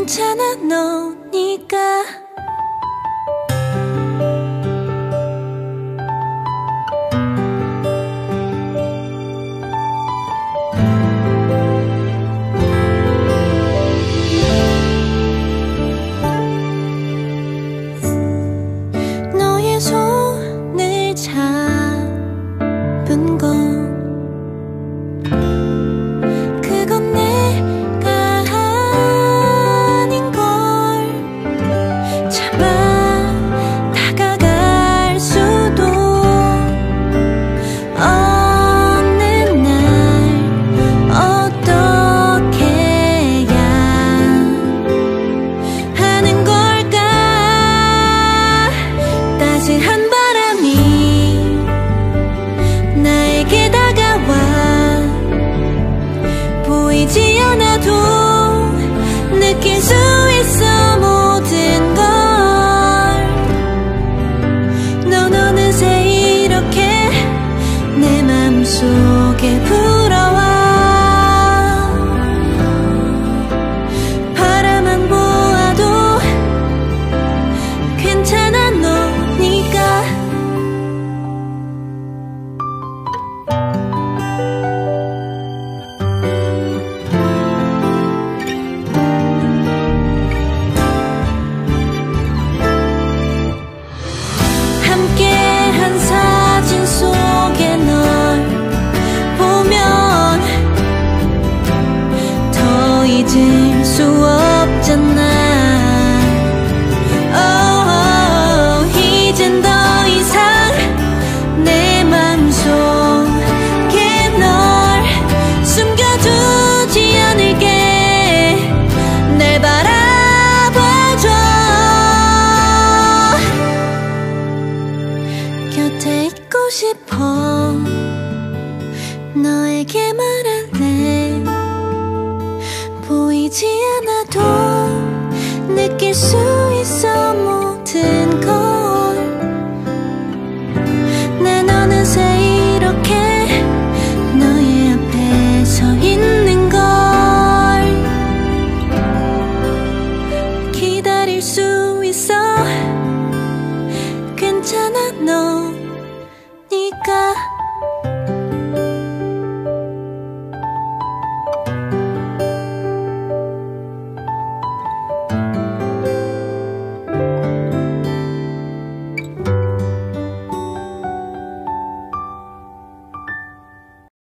괜찮아 너니까. 너의 손을 잡은 건 따스한 바람이 나에게 다가와 보이지 않아도 느낄 수 있어 모든 걸. 넌 어느새 이렇게 내 맘속에 불어와. 바라만 보아도 괜찮아 너니까. 함께한 사진 속에 널 보면 더 잊을 수 없잖아. 이젠 더 이상 내 맘속에 널 숨겨두지 않을게. 날 바라봐줘. 곁에 있고 싶어. 너에게 말할래. 보이지 않아도 느낄 수 있어 모든 걸.